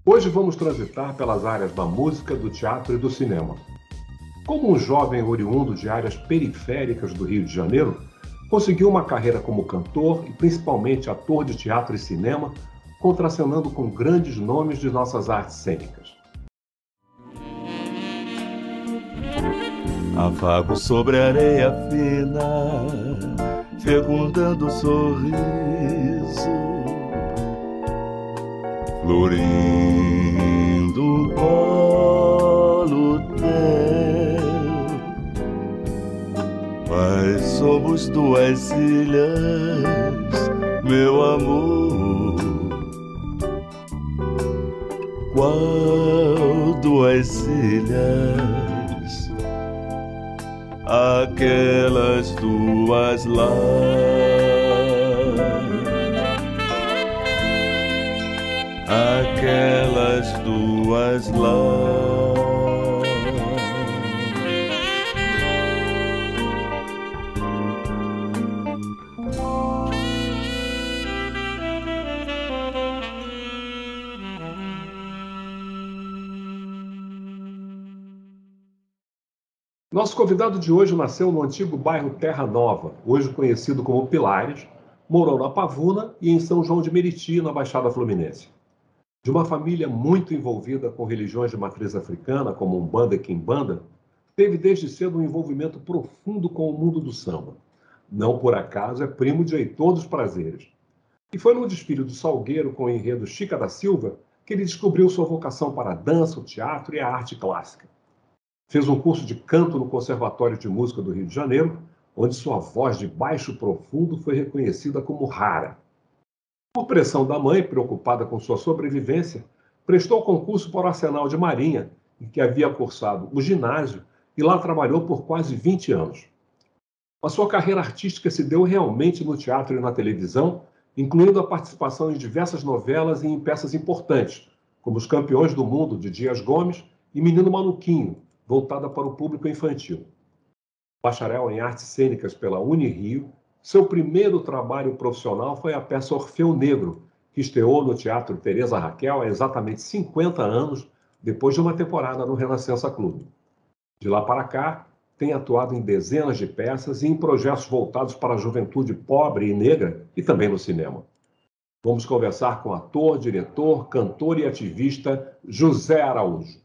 Hoje vamos transitar pelas áreas da música, do teatro e do cinema. Como um jovem oriundo de áreas periféricas do Rio de Janeiro, conseguiu uma carreira como cantor e principalmente ator de teatro e cinema, contracenando com grandes nomes de nossas artes cênicas. Afago sobre a areia fina, fecundando o sorriso, florindo um colo teu. Mas somos duas ilhas, meu amor. Qual duas ilhas? Aquelas duas lá. Aquelas duas lá. Nosso convidado de hoje nasceu no antigo bairro Terra Nova, hoje conhecido como Pilares, morou na Pavuna e em São João de Meriti, na Baixada Fluminense. De uma família muito envolvida com religiões de matriz africana, como Umbanda e Quimbanda, teve desde cedo um envolvimento profundo com o mundo do samba. Não por acaso é primo de Heitor dos Prazeres. E foi no desfile do Salgueiro com o enredo Chica da Silva que ele descobriu sua vocação para a dança, o teatro e a arte clássica. Fez um curso de canto no Conservatório de Música do Rio de Janeiro, onde sua voz de baixo profundo foi reconhecida como rara. Por pressão da mãe, preocupada com sua sobrevivência, prestou concurso para o Arsenal de Marinha, em que havia cursado o ginásio, e lá trabalhou por quase 20 anos. A sua carreira artística se deu realmente no teatro e na televisão, incluindo a participação em diversas novelas e em peças importantes, como Os Campeões do Mundo, de Dias Gomes, e Menino Maluquinho, voltada para o público infantil. Bacharel em Artes Cênicas pela Unirio, seu primeiro trabalho profissional foi a peça Orfeu Negro, que estreou no Teatro Teresa Raquel há exatamente 50 anos, depois de uma temporada no Renascença Clube. De lá para cá, tem atuado em dezenas de peças e em projetos voltados para a juventude pobre e negra e também no cinema. Vamos conversar com o ator, diretor, cantor e ativista José Araújo.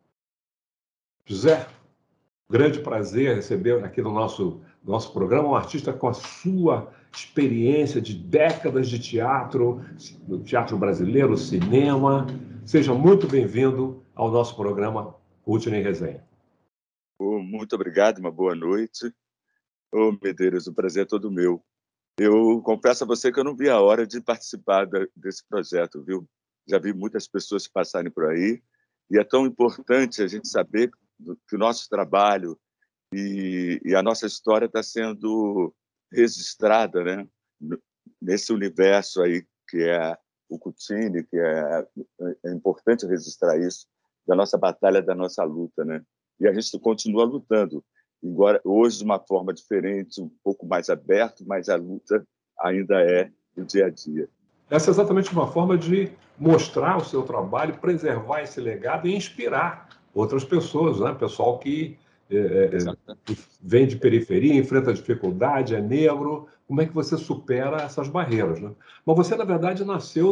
José, grande prazer receber aqui no nosso programa um artista com a sua experiência de décadas de teatro, no teatro brasileiro, cinema. Seja muito bem-vindo ao nosso programa Última em Resenha. Muito obrigado, uma boa noite. Medeiros, o prazer é todo meu. Eu confesso a você que eu não vi a hora de participar desse projeto, viu? Já vi muitas pessoas passarem por aí e é tão importante a gente saber que o nosso trabalho e a nossa história está sendo registrada, né? Nesse universo aí que é o Cutini, que é importante registrar isso, da nossa batalha, da nossa luta, né? E a gente continua lutando, embora hoje de uma forma diferente, um pouco mais aberto, mas a luta ainda é do dia a dia. Essa é exatamente uma forma de mostrar o seu trabalho, preservar esse legado e inspirar outras pessoas, né? Pessoal que vem de periferia, enfrenta dificuldade, é negro. Como é que você supera essas barreiras, né? Mas você, na verdade, nasceu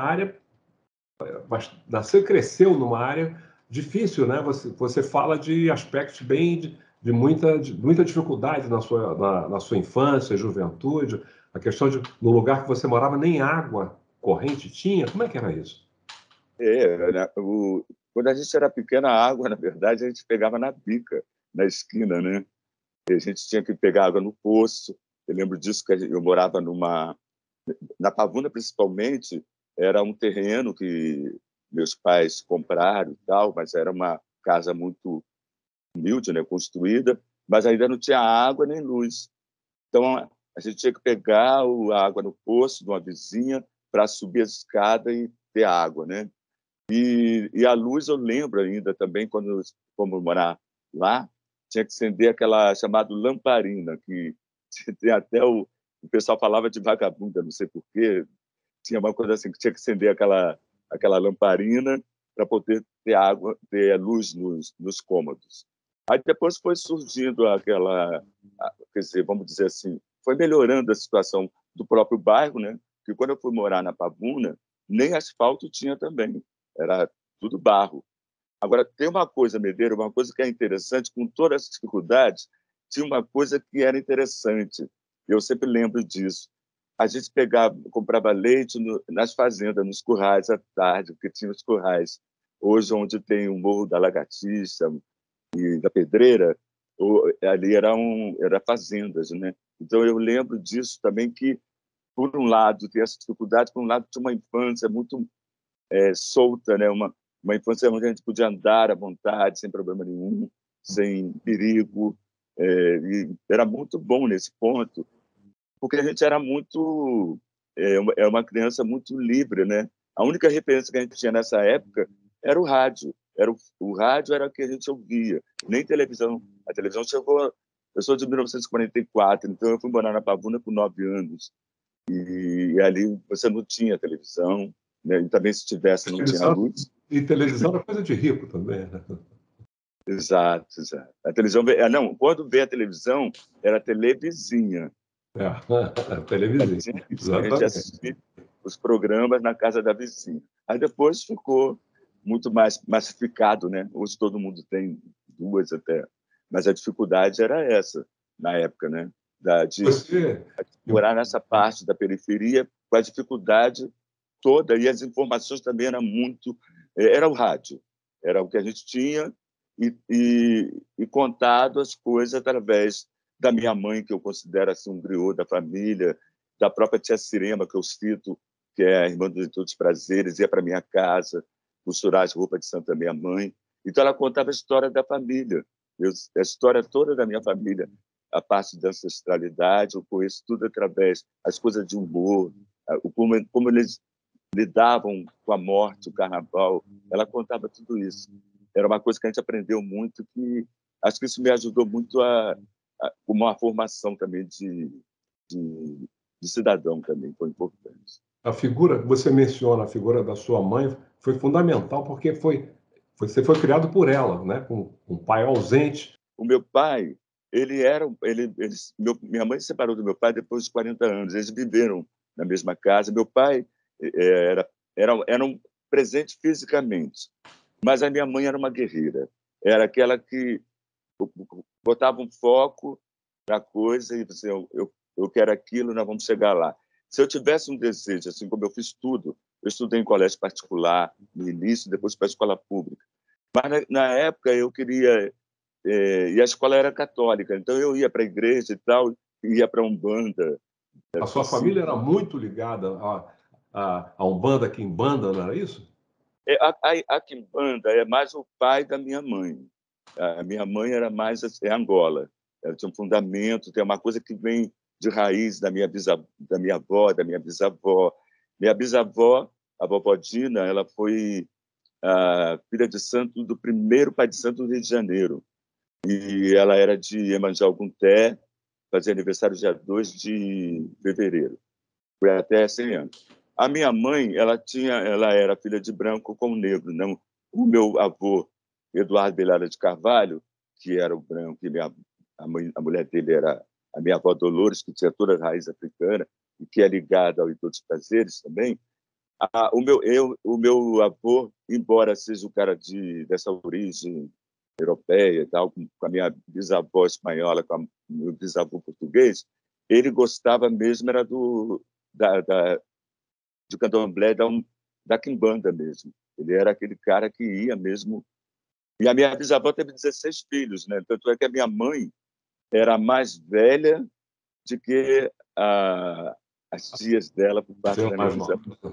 e cresceu numa área difícil, né? Você fala de aspectos bem de muita dificuldade na sua infância, juventude. A questão de, no lugar que você morava, nem água corrente tinha. Como é que era isso? Né? Quando a gente era pequena, a água, na verdade, a gente pegava na bica, na esquina, né? E a gente tinha que pegar água no poço. Eu lembro disso, que eu morava na Pavuna, principalmente, era um terreno que meus pais compraram e tal, mas era uma casa muito humilde, né, construída, mas ainda não tinha água nem luz. Então, a gente tinha que pegar a água no poço de uma vizinha para subir a escada e ter água, né? E a luz, eu lembro ainda também, quando fomos morar lá, tinha que acender aquela chamada lamparina, que tem até o pessoal falava de vagabunda, não sei porquê, tinha uma coisa assim, que tinha que acender aquela lamparina para poder ter água, ter luz nos cômodos. Aí depois foi surgindo quer dizer, vamos dizer assim, foi melhorando a situação do próprio bairro, né? Que quando eu fui morar na Pavuna, nem asfalto tinha também, era tudo barro. Agora, tem uma coisa, Medeiro, uma coisa que é interessante, com todas as dificuldades, tinha uma coisa que era interessante, eu sempre lembro disso. A gente comprava leite nas fazendas, nos currais à tarde, porque tinha os currais. Hoje, onde tem o Morro da Lagartixa e da Pedreira, ali era fazendas, né? Então, eu lembro disso também, que, por um lado, tem essa dificuldade, por um lado, tinha uma infância muito solta, né? Uma infância onde a gente podia andar à vontade, sem problema nenhum, sem perigo. E era muito bom nesse ponto, porque a gente era muito... É uma criança muito livre, né? A única referência que a gente tinha nessa época era o rádio. O rádio era o que a gente ouvia, nem televisão. A televisão chegou... Eu sou de 1944, então eu fui morar na Pavuna com 9 anos. E ali você não tinha televisão, né? E também, se tivesse, não tinha luz. E televisão era coisa de rico também, né? Exato, exato. A televisão... Não, quando veio a televisão, era televizinha. Televizinha, A gente exatamente. assistia os programas na casa da vizinha. Aí depois ficou muito mais massificado, né? Hoje todo mundo tem 2 até. Mas a dificuldade era essa, na época, né? De Você, morar nessa parte da periferia, com a dificuldade toda, e as informações também eram muito... Era o rádio, era o que a gente tinha, e contado as coisas através da minha mãe, que eu considero assim, um griot da família, da própria tia Cirema, que eu cito, que é a irmã de todos os prazeres, ia para minha casa costurar as roupas de santo da minha mãe. Então, ela contava a história da família, a história toda da minha família, a parte da ancestralidade, eu conheço tudo através das coisas de humor, como eles lidavam com a morte, o carnaval. Ela contava tudo isso. Era uma coisa que a gente aprendeu muito, que acho que isso me ajudou muito como uma formação também de cidadão também, foi importante. a figura, você menciona a figura da sua mãe, foi fundamental porque você foi criado por ela, né? Com um pai ausente. O meu pai, minha mãe se separou do meu pai depois de 40 anos. Eles viveram na mesma casa. Meu pai era um presente fisicamente, mas a minha mãe era uma guerreira. Era aquela que botava um foco na coisa e dizia, eu quero aquilo, nós vamos chegar lá. Se eu tivesse um desejo, assim como eu fiz tudo, eu estudei em colégio particular no início, depois para a escola pública. Mas na época eu queria... e a escola era católica, então eu ia para a igreja e tal, ia para a Umbanda. A sua família era muito ligada a Umbanda, Quimbanda, não era isso? A Quimbanda é mais o pai da minha mãe. A minha mãe era mais Angola. Ela tinha um fundamento, tem uma coisa que vem de raiz da minha avó, da minha bisavó. Minha bisavó, a vovó Dina, ela foi a filha de santo do primeiro pai de santo do Rio de Janeiro. E ela era de Iemanjá Ogunté, fazia aniversário dia 2 de fevereiro. Foi até 100 anos. A minha mãe, ela era filha de branco com negro. Não? O meu avô, Eduardo Belara de Carvalho, que era o branco, e a mulher dele era a minha avó Dolores, que tinha toda a raiz africana, e que é ligada ao Ito dos Prazeres também. O meu avô, embora seja um cara dessa origem europeia e tal, com a minha bisavó espanhola, com o meu bisavô português, ele gostava mesmo era de candomblé, da quimbanda mesmo. Ele era aquele cara que ia mesmo. E a minha bisavó teve 16 filhos, né? Tanto é que a minha mãe era mais velha do que as tias dela por parte da minha Mais nova. bisavó.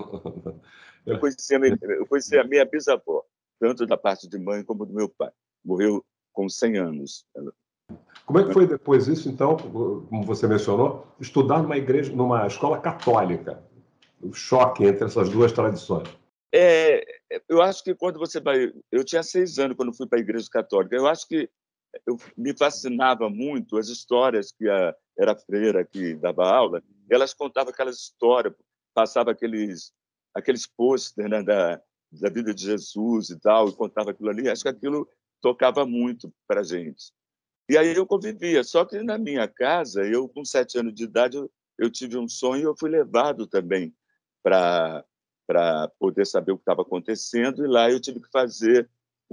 Eu conheci a minha bisavó, tanto da parte de mãe como do meu pai. Morreu com 100 anos. Como é que foi depois isso, então, como você mencionou, estudar numa igreja, numa escola católica? O choque entre essas duas tradições. Eu acho que quando você vai... Eu tinha 6 anos quando fui para a igreja católica. Eu acho que me fascinava muito as histórias que era a freira que dava aula. Elas contavam aquelas histórias, passava aqueles pôster, né, da vida de Jesus e tal, e contava aquilo ali, acho que aquilo tocava muito para a gente. E aí eu convivia, só que na minha casa, eu com 7 anos de idade, eu tive um sonho e eu fui levado também para poder saber o que estava acontecendo, e lá eu tive que fazer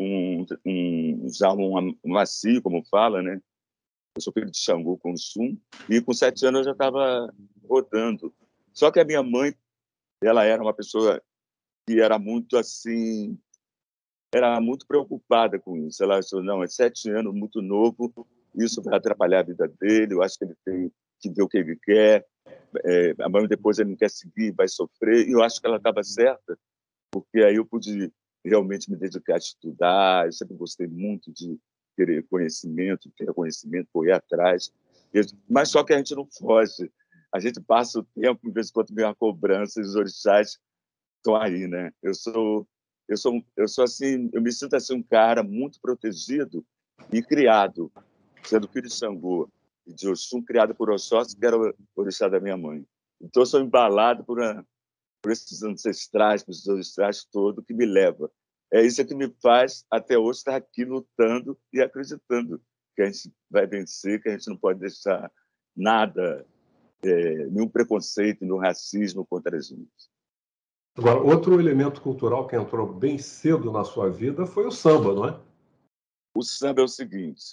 já um macio, como fala, né? Eu sou filho de Xangô com Sum, e com 7 anos eu já estava rodando. Só que a minha mãe, ela era uma pessoa que era muito assim, era muito preocupada com isso. Ela achou, não, é 7 anos, muito novo, isso vai atrapalhar a vida dele, eu acho que ele tem que ver o que ele quer, amanhã depois ele não quer seguir, vai sofrer, e eu acho que ela estava certa, porque aí eu pude realmente me dedicar a estudar, eu sempre gostei muito de ter conhecimento, correr atrás, mas só que a gente não foge, a gente passa o tempo, de vez em quando vem uma cobrança, e os orixás estão aí, né? Eu sou assim, eu me sinto assim um cara muito protegido e criado, sendo filho de Xangô e de Oxum, criado por Oxóssi, que era o orixá da minha mãe. Então eu sou embalado por esses ancestrais, por esses orixás todos que me leva. É isso que me faz até hoje estar aqui lutando e acreditando que a gente vai vencer, que a gente não pode deixar nada, nenhum preconceito, nenhum racismo contra a gente. Agora, outro elemento cultural que entrou bem cedo na sua vida foi o samba, não é? O samba é o seguinte,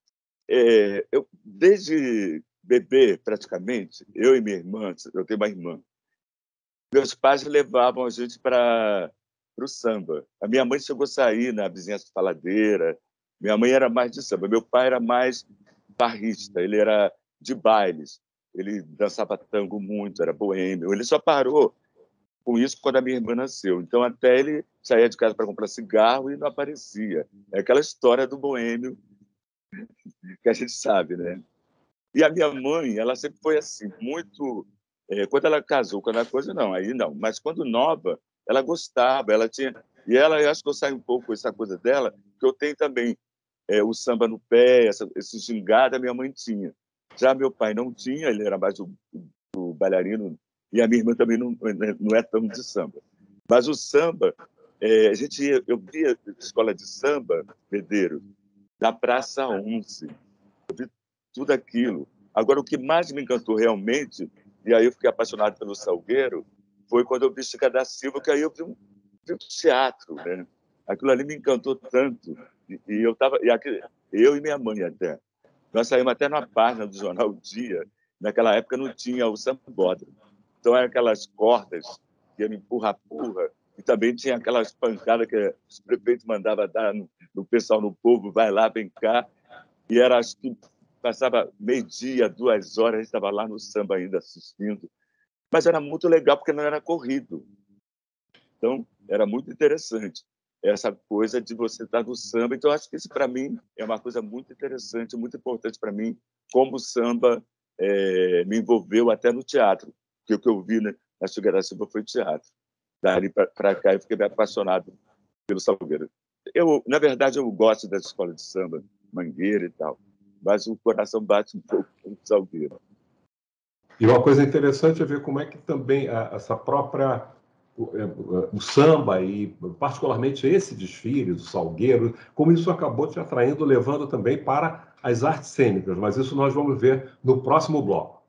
eu desde bebê, praticamente, eu e minha irmã, eu tenho uma irmã, meus pais levavam a gente para o samba. A minha mãe chegou a sair na vizinhança faladeira, minha mãe era mais de samba, meu pai era mais barrista, ele era de bailes, ele dançava tango muito, era boêmio, ele só parou com isso quando a minha irmã nasceu. Então, até ele saía de casa para comprar cigarro e não aparecia. É aquela história do boêmio que a gente sabe, né? E a minha mãe, ela sempre foi assim, muito... quando ela casou, quando ela coisa, não, aí não. Mas quando nova, ela gostava, ela tinha... E ela, eu acho que eu saio um pouco com essa coisa dela, que eu tenho também o samba no pé, esse gingado, a minha mãe tinha. Já meu pai não tinha, ele era mais o bailarino, e a minha irmã também não é tão de samba. Mas o samba, eu via escola de samba, Medeiro, da Praça 11, tudo aquilo. Agora, o que mais me encantou realmente, e aí eu fiquei apaixonado pelo Salgueiro, foi quando eu vi Chica da Silva, que aí eu vi um teatro, né? Aquilo ali me encantou tanto. E eu e minha mãe até. Nós saímos até na página do jornal O Dia. Naquela época não tinha o sambódromo. Então, eram aquelas cordas que eram empurra-purra, e também tinha aquelas pancadas que os prefeitos mandavam dar no pessoal, no povo, vai lá, vem cá. E era, acho que passava meio-dia, 2 horas, a gente estava lá no samba ainda assistindo. Mas era muito legal, porque não era corrido. Então, era muito interessante essa coisa de você estar no samba. Então, acho que isso, para mim, é uma coisa muito interessante, muito importante para mim, como o samba me envolveu até no teatro. Porque o que eu vi, né, na Chica da Silva foi teatro. Dali para cá, eu fiquei me apaixonado pelo Salgueiro. Na verdade, eu gosto da escola de samba, Mangueira e tal, mas o coração bate um pouco no Salgueiro. E uma coisa interessante é ver como é que também essa própria o samba e particularmente esse desfile do Salgueiro, como isso acabou te atraindo, levando também para as artes cênicas, mas isso nós vamos ver no próximo bloco.